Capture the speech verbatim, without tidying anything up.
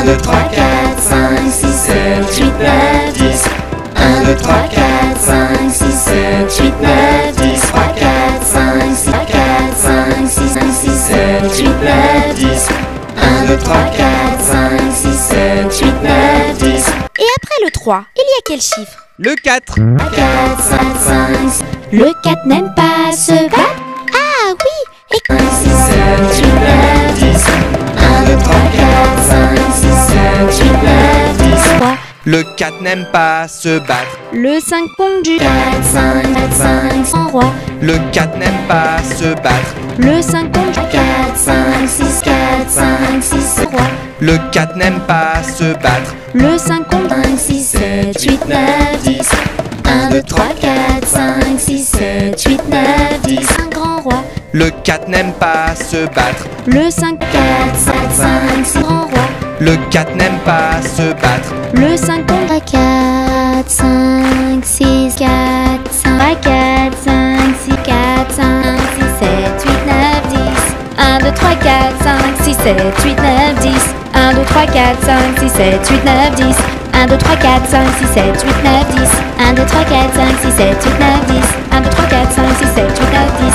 deux, trois, quatre, cinq, six, sept, huit, neuf, dix. un, deux, trois, quatre, cinq, six, sept, huit, neuf, dix. trois, quatre, cinq, six, quatre, cinq, six, cinq, six, sept, huit, neuf, dix. un, deux, trois, quatre, cinq, six, sept, huit, neuf, dix. Et après le trois, il y a quel chiffre? Le quatre. quatre, cinq, cinq, six. Le quatre n'aime pas se battre. Ah oui. Et cinq, six, sept, huit, neuf, dix. un, deux, trois, quatre, cinq, six, sept, huit, neuf, dix. trois. Le quatre n'aime pas se battre. Le cinq conduit. quatre, cinq, quatre, cinq, En roi. Le quatre n'aime pas se battre. Le cinq conduit. quatre, cinq, six, quatre, cinq, six, Roi. Le quatre n'aime pas se battre. Le cinq conduit. cinq, six, sept, huit, neuf, dix. un, deux, trois, quatre, cinq, six, sept, huit, neuf, dix. Un grand roi. Le quatre n'aime pas se battre. Le cinq quatre, cinq, cinq, six. grand roi. Le quatre n'aime pas se battre. Le cinq conduit. quatre, cinq, six, quatre, cinq, quatre, cinq, six, quatre, cinq, six, sept, huit, neuf, dix. un, deux, trois, quatre, cinq, six, sept, huit, neuf, dix. un, deux, trois, quatre, cinq, six, sept, huit, neuf, dix. un, deux, trois, quatre, cinq, six, sept, huit, neuf, dix. un, deux, trois, quatre, cinq, six, sept, huit, neuf, dix. un, deux, trois, quatre, cinq, six, sept, huit, neuf, dix.